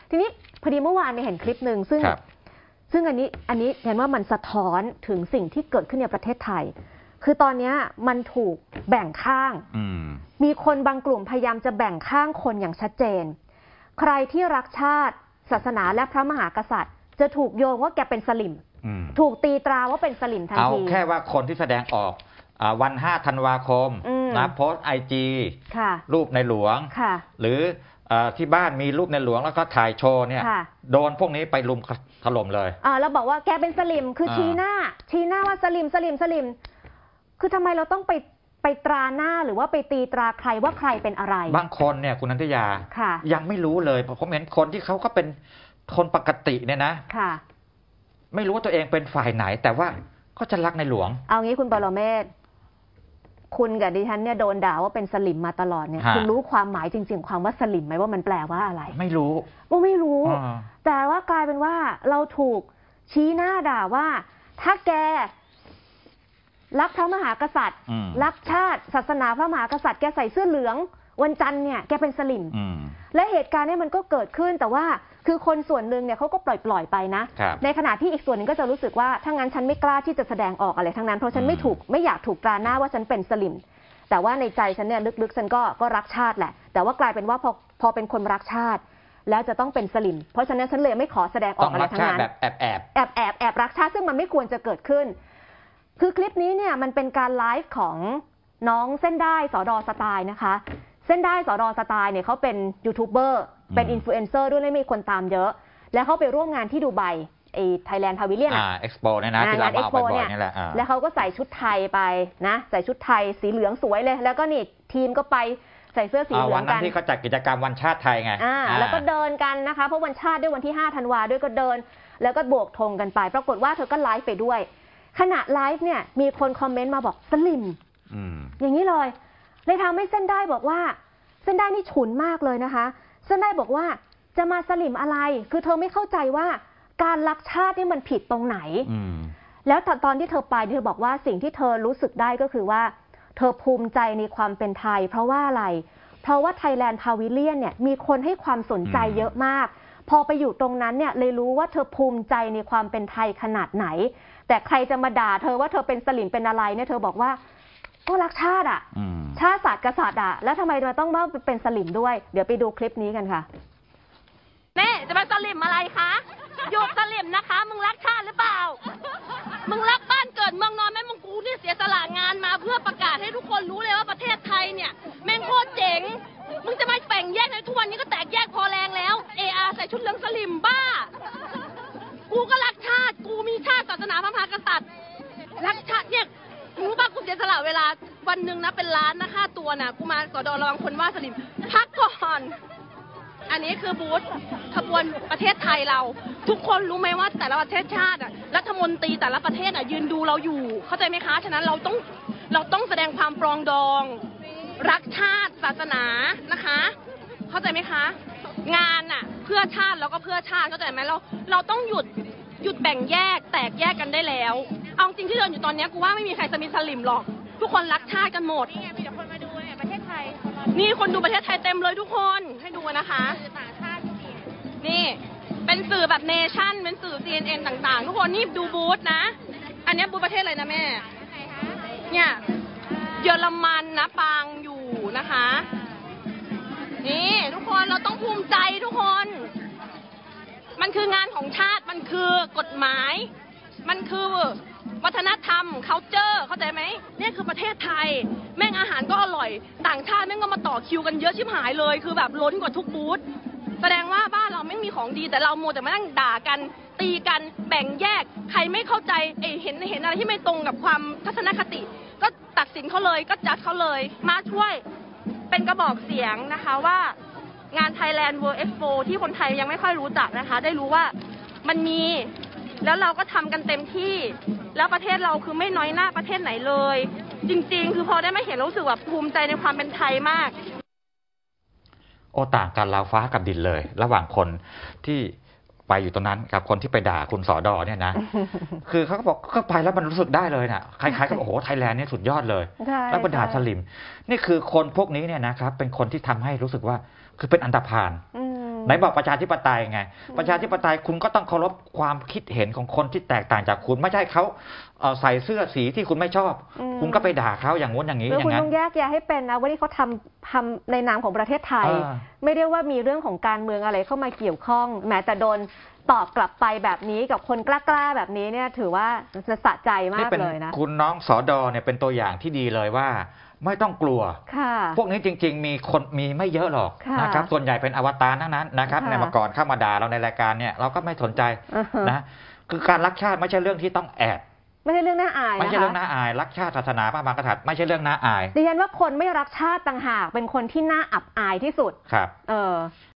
ทีนี้พอดีเมื่อวานเห็นคลิปหนึ่งซึ่งอันนี้เห็นว่ามันสะท้อนถึงสิ่งที่เกิดขึ้นในประเทศไทยคือตอนนี้มันถูกแบ่งข้างมีคนบางกลุ่มพยายามจะแบ่งข้างคนอย่างชัดเจนใครที่รักชาติศาสนาและพระมหากษัตริย์จะถูกโยงว่าแกเป็นสลิมถูกตีตราว่าเป็นสลิมทันทีเอาแค่ว่าคนที่แสดงออกวัน5 ธันวาคมนะโพสต์IG รูปในหลวงหรือที่บ้านมีรูปในหลวงแล้วก็ถ่ายโชว์เนี่ยโดนพวกนี้ไปลุมถล่มเลยแล้วบอกว่าแกเป็นสลิมคือชี้หน้าว่าสลิมคือทำไมเราต้องไปตราหน้าหรือว่าไปตีตราใครว่าใครเป็นอะไรบางคนเนี่ยคุณนันทยายังไม่รู้เลยผมเห็นคนที่เขาก็เป็นคนปกติเนี่ยนะไม่รู้ว่าตัวเองเป็นฝ่ายไหนแต่ว่าก็จะรักในหลวงเอางี้คุณปรเมศคุณกับดิฉันเนี่ยโดนด่าว่าเป็นสลิมมาตลอดเนี่ยคุณรู้ความหมายจริงๆความว่าสลิมไหมว่ามันแปลว่าอะไรไม่รู้ไม่รู้แต่ว่ากลายเป็นว่าเราถูกชี้หน้าด่าว่าถ้าแกรักพระมหากษัตริย์รักชาติศาสนาพระมหากษัตริย์แกใส่เสื้อเหลืองวันจันทร์เนี่ยแกเป็นสลิมและเหตุการณ์นี้มันก็เกิดขึ้นแต่ว่าคือคนส่วนหนึ่งเนี่ยเขาก็ปล่อยไปนะในขณะที่อีกส่วนหนึ่งก็จะรู้สึกว่าถ้างั้นฉันไม่กล้าที่จะแสดงออกอะไรทั้งนั้นเพราะฉันไม่อยากถูกตราหน้าว่าฉันเป็นสลิมแต่ว่าในใจฉันเนี่ยลึกๆฉันก็รักชาติแหละแต่ว่ากลายเป็นว่าพอเป็นคนรักชาติแล้วจะต้องเป็นสลิมเพราะฉะนั้นฉันเลยไม่ขอแสดงออกอะไรทั้งนั้นแบบแอบรักชาติซึ่งมันไม่ควรจะเกิดขึ้นคือคลิปนี้เนี่ยมันเป็นการไลฟ์ของน้องเส้นได้สดสไตล์นะคะเส้นได้สดสไตล์เนี่ยเขาเป็นยูทูบเบอร์เป็นอินฟลูเอนเซอร์ด้วยและมีคนตามเยอะแล้วเขาไปร่วมงานที่ดูไบไทยแลนด์พาวิเลียนเอ็กซ์โปเนี่ยนะที่เราเอาไปบ่อยนี่แหละแล้วเขาก็ใส่ชุดไทยไปนะใส่ชุดไทยสีเหลืองสวยเลยแล้วก็นี่ทีมก็ไปใส่เสื้อสีเหลืองกันวันนั้นที่เขาจัดกิจกรรมวันชาติไทยไงแล้วก็เดินกันนะคะเพราะวันชาติด้วยวันที่5 ธันวาด้วยก็เดินแล้วก็โบกธงกันไปปรากฏว่าเธอก็ไลฟ์ไปด้วยขณะไลฟ์เนี่ยมีคนคอมเมนต์มาบอกสลิมอย่างนี้เลยทำให้เส้นได้บอกว่าเส้นได้นี่ฉุนมากเลยนะคะเส้นได้บอกว่าจะมาสลิมอะไรคือเธอไม่เข้าใจว่าการรักชาตินี่มันผิดตรงไหนแล้วตอนที่เธอไปเธอบอกว่าสิ่งที่เธอรู้สึกได้ก็คือว่าเธอภูมิใจในความเป็นไทยเพราะว่าอะไรเพราะว่าไทยแลนด์พาวิเลียนเนี่ยมีคนให้ความสนใจเยอะมากพอไปอยู่ตรงนั้นเนี่ยเลยรู้ว่าเธอภูมิใจในความเป็นไทยขนาดไหนแต่ใครจะมาด่าเธอว่าเธอเป็นสลิมเป็นอะไรเนี่ยเธอบอกว่าก็รักชาติชาติศาสตร์กษัตริย์แล้วทำไมมาต้องมาเป็นสลิมด้วยเดี๋ยวไปดูคลิปนี้กันค่ะแม่จะมาสลิมอะไรคะหยุดสลิมนะคะมึงรักชาติหรือเปล่ามึงรักบ้านเกิดเมืองนอนแม่มึงกูนี่เสียสละงานมาเพื่อประกาศให้ทุกคนรู้เลยว่าประเทศไทยเนี่ยแม่งโคตรเจ๋งมึงจะมาแบ่งแยกในทุกวันนี้ก็แตกแยกพอแรงแล้วใส่ชุดเหลืองสลิมบ้ากูก็รักชาติกูมีชาติศาสนาพระมหากษัตริย์รักชาติเนี่ยรู้ป่ะกูเสียสละเวลาวันหนึ่งนะเป็นล้านนะค่าตัวนะกูมาสดระวังคนว่าสลิมพักก่อนอันนี้คือบูธขบวนประเทศไทยเราทุกคนรู้ไหมว่าแต่ละประเทศชาติรัฐมนตรีแต่ละประเทศยืนดูเราอยู่เข้าใจไหมคะฉะนั้นเราต้องแสดงความปรองดองรักชาติศาสนานะคะเข้าใจไหมคะงานเพื่อชาติแล้วก็เพื่อชาติเข้าใจไหมเราต้องหยุดแบ่งแยกแตกแยกกันได้แล้วเอาจริงที่เดินอยู่ตอนนี้กูว่าไม่มีใครจะมีสลิมหรอกทุกคนรักชาติกันหมดนี่มีแต่คนมาดูประเทศไทยนี่คนดูประเทศไทยเต็มเลยทุกคนให้ดูนะคะต่างชาตินี่เป็นสื่อแบบเนชั่นเป็นสื่อ CNN ต่างๆทุกคนนี่ดูบูธนะอันนี้บูธประเทศอะไรนะแม่เนี่ยเยอรมันนะปางอยู่นะคะนี่ทุกคนเราต้องภูมิใจทุกคนมันคืองานของชาติมันคือกฎหมายมันคือวัฒนธรรม culture เข้าใจไหมนี่คือประเทศไทยแม่งอาหารก็อร่อยต่างชาติแม่งก็มาต่อคิวกันเยอะชิบหายเลยคือแบบล้นกว่าทุกบูธแสดงว่าบ้านเราไม่มีของดีแต่เราโมแต่มานั่งด่ากันตีกันแบ่งแยกใครไม่เข้าใจเห็นอะไรที่ไม่ตรงกับความทัศนคติก็ตัดสินเขาเลยก็จัดเขาเลยมาช่วยเป็นกระบอกเสียงนะคะว่างาน Thailand World Expo ที่คนไทยยังไม่ค่อยรู้จักนะคะได้รู้ว่ามันมีแล้วเราก็ทำกันเต็มที่แล้วประเทศเราคือไม่น้อยหน้าประเทศไหนเลยจริงๆคือพอได้มาเห็นรู้สึกแบบภูมิใจในความเป็นไทยมากโอ้ต่างกันราวฟ้ากับดินเลยระหว่างคนที่ไปอยู่ตรงนั้นกับคนที่ไปด่าคุณสอดอเนี่ยนะ คือเขาก็บอกก็ไปแล้วมันรู้สึกได้เลยน่ะใครๆก็บอกโอ้โหไทยแลนด์เนี่ยสุดยอดเลยแล้วก็ด่าสลิมนี่คือคนพวกนี้เนี่ยนะครับเป็นคนที่ทำให้รู้สึกว่าคือเป็นอันธพาลไหนบอกประชาธิปไตยไงประชาธิปไตยคุณก็ต้องเคารพความคิดเห็นของคนที่แตกต่างจากคุณไม่ใช่เขาใส่เสื้อสีที่คุณไม่ชอบคุณก็ไปด่าเขาอย่างงู้นอย่างนี้อย่างนั้นคุณต้องแยกแยะให้เป็นนะว่าที่เขาทำในนามของประเทศไทยไม่ได้ว่ามีเรื่องของการเมืองอะไรเข้ามาเกี่ยวข้องแม้แต่โดนตอบกลับไปแบบนี้กับคนกล้าๆแบบนี้เนี่ยถือว่าสะใจมากเลยนะคุณน้องสดเนี่ยเป็นตัวอย่างที่ดีเลยว่าไม่ต้องกลัวพวกนี้จริงๆมีไม่เยอะหรอกนะครับส่วนใหญ่เป็นอวตารทั้งนั้นนะครับในมาก่อนเข้ามาด่าเราในรายการเนี่ยเราก็ไม่สนใจนะคือการรักชาติไม่ใช่เรื่องที่ต้องแอบไม่ใช่เรื่องน่าอายไม่ใช่เรื่องน่าอายรักชาติศาสนาพระมหากษัตริย์ไม่ใช่เรื่องน่าอายดิฉันว่าคนไม่รักชาติต่างหากเป็นคนที่น่าอับอายที่สุดครับ